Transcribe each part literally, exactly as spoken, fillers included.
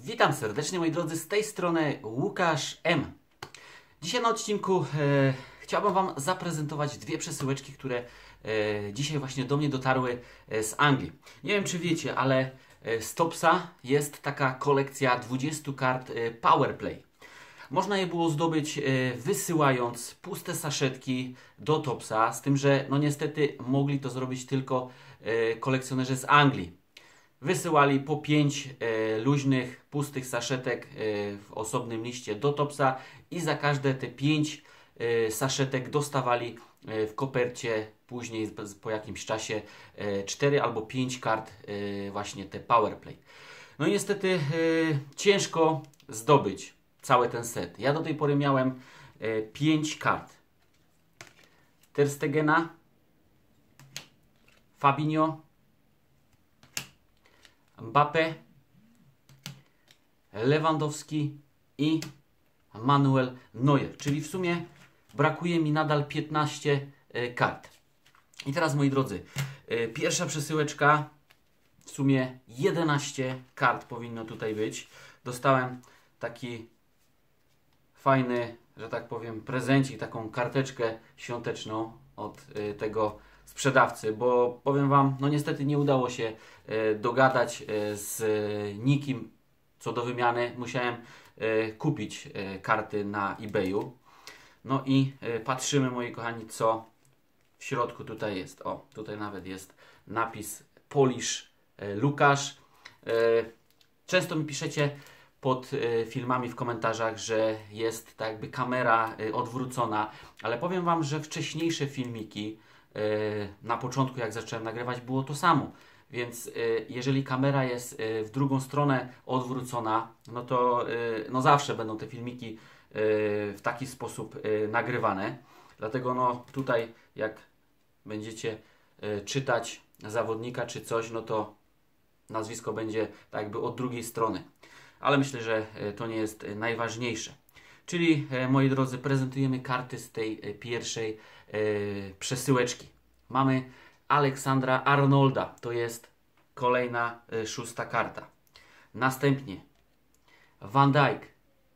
Witam serdecznie, moi drodzy, z tej strony Łukasz M. Dzisiaj na odcinku e, chciałbym Wam zaprezentować dwie przesyłeczki, które e, dzisiaj właśnie do mnie dotarły e, z Anglii. Nie wiem, czy wiecie, ale e, z Topsa jest taka kolekcja dwudziestu kart e, Powerplay. Można je było zdobyć e, wysyłając puste saszetki do Topsa, z tym, że no niestety mogli to zrobić tylko e, kolekcjonerzy z Anglii. Wysyłali po pięć e, luźnych, pustych saszetek e, w osobnym liście do Topsa i za każde te pięć e, saszetek dostawali e, w kopercie później z, po jakimś czasie e, cztery albo pięć kart e, właśnie te Powerplay. No i niestety e, ciężko zdobyć cały ten set. Ja do tej pory miałem e, pięć kart. Ter Stegena, Fabinho, Mbappé, Lewandowski i Manuel Neuer. Czyli w sumie brakuje mi nadal piętnaście e, kart. I teraz, moi drodzy, e, pierwsza przesyłeczka, w sumie jedenaście kart powinno tutaj być. Dostałem taki fajny, że tak powiem, prezencik, taką karteczkę świąteczną od e, tego sprzedawcy, bo powiem Wam, no niestety nie udało się e, dogadać e, z e, nikim co do wymiany. Musiałem e, kupić e, karty na eBayu. No i e, patrzymy, moi kochani, co w środku tutaj jest. O, tutaj nawet jest napis Polish e, Łukasz. E, często mi piszecie pod e, filmami w komentarzach, że jest tak jakby kamera e, odwrócona, ale powiem Wam, że wcześniejsze filmiki na początku, jak zacząłem nagrywać, było to samo. Więc jeżeli kamera jest w drugą stronę odwrócona, no to no zawsze będą te filmiki w taki sposób nagrywane. Dlatego no tutaj, jak będziecie czytać zawodnika czy coś, no to nazwisko będzie tak jakby od drugiej strony. Ale myślę, że to nie jest najważniejsze. Czyli, moi drodzy, prezentujemy karty z tej pierwszej e, przesyłeczki. Mamy Aleksandra Arnolda, to jest kolejna e, szósta karta. Następnie Van Dijk,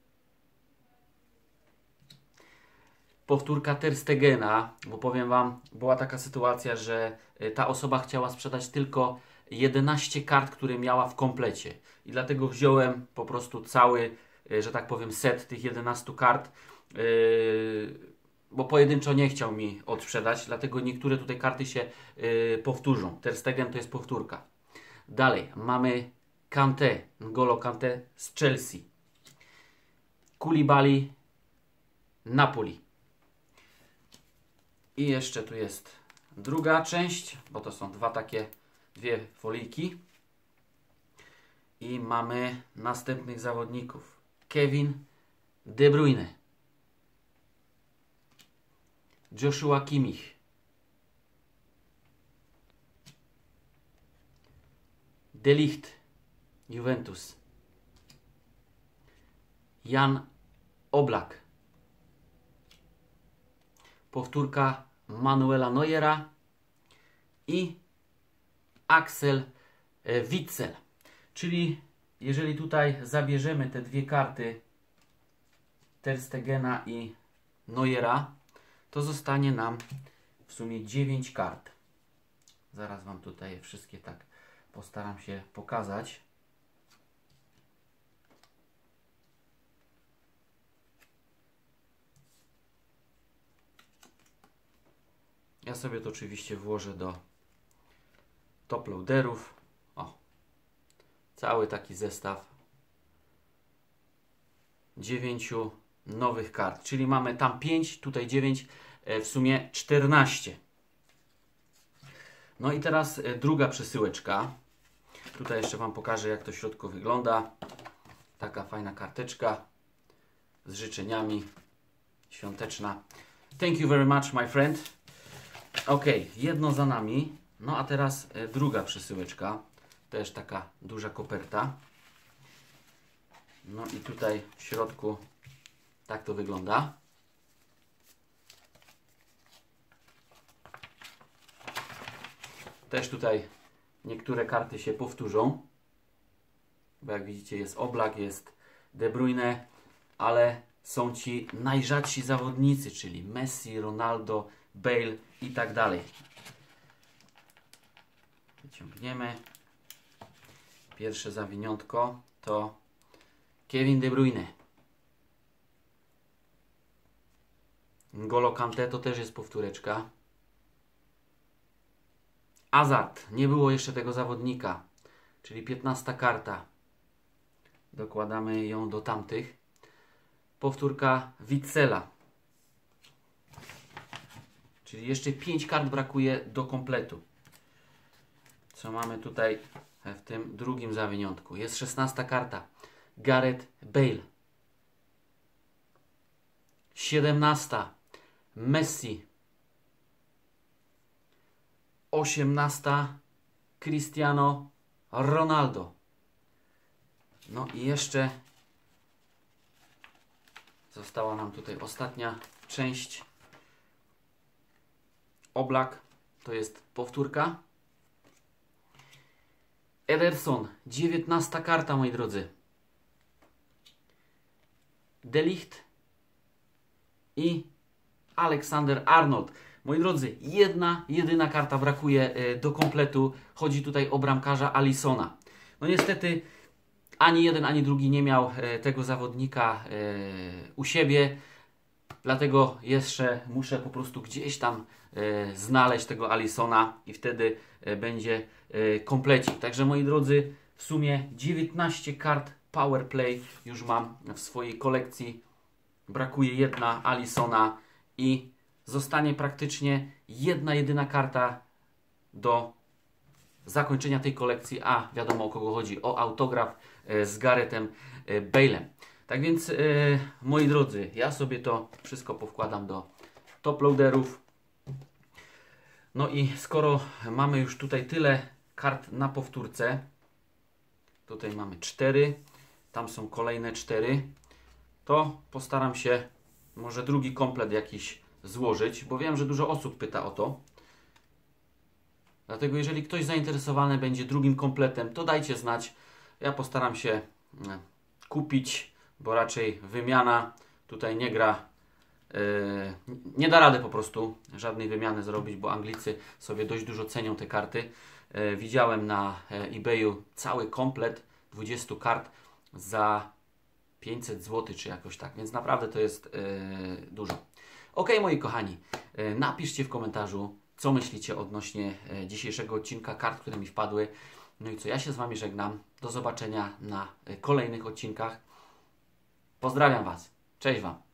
powtórka Ter Stegena, bo powiem Wam, była taka sytuacja, że e, ta osoba chciała sprzedać tylko jedenaście kart, które miała w komplecie. I dlatego wziąłem po prostu cały, że tak powiem, set tych jedenastu kart, yy, bo pojedynczo nie chciał mi odsprzedać, dlatego niektóre tutaj karty się yy, powtórzą. Ter Stegen to jest powtórka. Dalej mamy Kanté, N'Golo Kanté z Chelsea, Koulibaly, Napoli. I jeszcze tu jest druga część, bo to są dwa takie, dwie folijki. I mamy następnych zawodników. Kevin De Bruyne, Joshua Kimmich, De Ligt, Juventus, Jan Oblak, powtórka Manuela Neuera i Axel Witsel. Czyli jeżeli tutaj zabierzemy te dwie karty Ter Stegena i Neuera, to zostanie nam w sumie dziewięć kart. Zaraz Wam tutaj wszystkie tak postaram się pokazać. Ja sobie to oczywiście włożę do top loaderów. O, cały taki zestaw dziewięciu nowych kart, czyli mamy tam pięć, tutaj dziewięć, w sumie czternaście. No i teraz druga przesyłeczka. Tutaj jeszcze Wam pokażę, jak to w środku wygląda. Taka fajna karteczka z życzeniami, świąteczna. Thank you very much, my friend. Ok, jedno za nami. No a teraz druga przesyłeczka. Też taka duża koperta. No i tutaj w środku tak to wygląda. Też tutaj niektóre karty się powtórzą. bo jak widzicie jest Oblak, jest De Bruyne, ale są ci najrzadsi zawodnicy, czyli Messi, Ronaldo, Bale i tak dalej. Wyciągniemy. Pierwsze zawiniątko to Kevin De Bruyne. N'Golo Kanté to też jest powtóreczka. Hazard. Nie było jeszcze tego zawodnika, czyli piętnasta karta. Dokładamy ją do tamtych. Powtórka Witzela. Czyli jeszcze pięć kart brakuje do kompletu. Co mamy tutaj w tym drugim zawiniątku? Jest szesnasta karta. Gareth Bale. siedemnasta. Messi. osiemnasta. Cristiano Ronaldo. No i jeszcze została nam tutaj ostatnia część. Oblak. To jest powtórka. Ederson. dziewiętnasta karta, moi drodzy. De Ligt i Alexander Arnold. Moi drodzy, jedna, jedyna karta brakuje do kompletu. Chodzi tutaj o bramkarza Alissona. No niestety ani jeden, ani drugi nie miał tego zawodnika u siebie. Dlatego jeszcze muszę po prostu gdzieś tam znaleźć tego Alissona i wtedy będzie komplecik. Także moi drodzy, w sumie dziewiętnaście kart Powerplay już mam w swojej kolekcji. Brakuje jedna Alissona i zostanie praktycznie jedna jedyna karta do zakończenia tej kolekcji, a wiadomo o kogo chodzi, o autograf z Garethem Bale'em. Tak więc, yy, moi drodzy, ja sobie to wszystko powkładam do top loaderów. No i skoro mamy już tutaj tyle kart na powtórce, tutaj mamy cztery, tam są kolejne cztery, to postaram się może drugi komplet jakiś złożyć, bo wiem, że dużo osób pyta o to. Dlatego jeżeli ktoś zainteresowany będzie drugim kompletem, to dajcie znać. Ja postaram się kupić, bo raczej wymiana tutaj nie gra, yy, nie da rady po prostu żadnej wymiany zrobić, bo Anglicy sobie dość dużo cenią te karty. Yy, widziałem na eBayu cały komplet dwudziestu kart za pięćset złotych czy jakoś tak, więc naprawdę to jest yy, dużo. Ok, moi kochani, yy, napiszcie w komentarzu, co myślicie odnośnie yy, dzisiejszego odcinka kart, które mi wpadły. No i co, ja się z Wami żegnam. Do zobaczenia na yy, kolejnych odcinkach. Pozdrawiam Was. Cześć Wam.